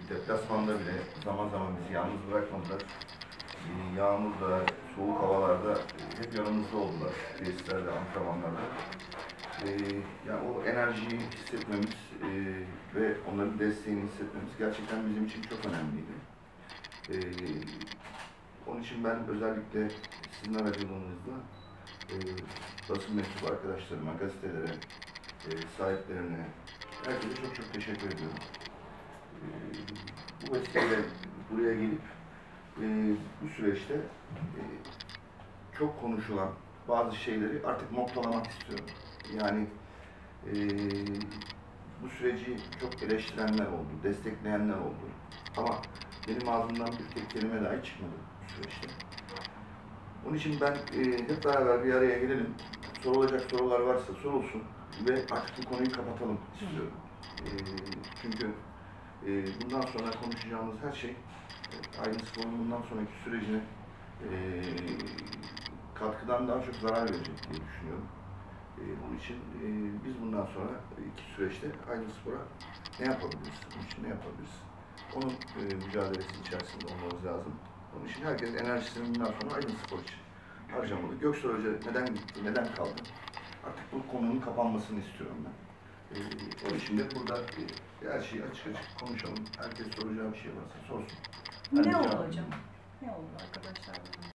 deplasmanda bile zaman zaman bizi yalnız bırakmadılar. Yağmurda, soğuk havalarda hep yanımızda oldular. Testlerde, antrenmanlarda. Yani o enerjiyi hissetmemiz ve onların desteğini hissetmemiz gerçekten bizim için çok önemliydi. Onun için ben özellikle sizin aracılığınızla basın mensubu arkadaşlarıma, gazetelere, sahiplerine, herkese çok çok teşekkür ediyorum. Bu vesileyle buraya gelip bu süreçte çok konuşulan bazı şeyleri artık noktalamak istiyorum. Yani bu süreci çok eleştirenler oldu, destekleyenler oldu. Ama benim ağzımdan bir tek kelime dahi çıkmadı bu süreçte. Onun için ben hep beraber bir araya gelelim. Sorulacak sorular varsa sorulsun ve artık bu konuyu kapatalım istiyorum. Çünkü bundan sonra konuşacağımız her şey Aydın Spor'un bundan sonraki sürecine katkıdan daha çok zarar verecek diye düşünüyorum. Bunun için biz bundan sonra iki süreçte Aydın Spor'a ne yapabiliriz? Bunun için ne yapabiliriz? Onun mücadelesi içerisinde olmamız lazım. Onun için herkes enerjisini bundan sonra Aydın Spor için harcamalı. Göksel Hoca neden gitti, neden kaldı? Artık bu konunun kapanmasını istiyorum ben. Onun için de burada her şeyi açık açık konuşalım. Herkes soracağı bir şey varsa sorsun. Ne oldu hocam? Ne oldu arkadaşlar?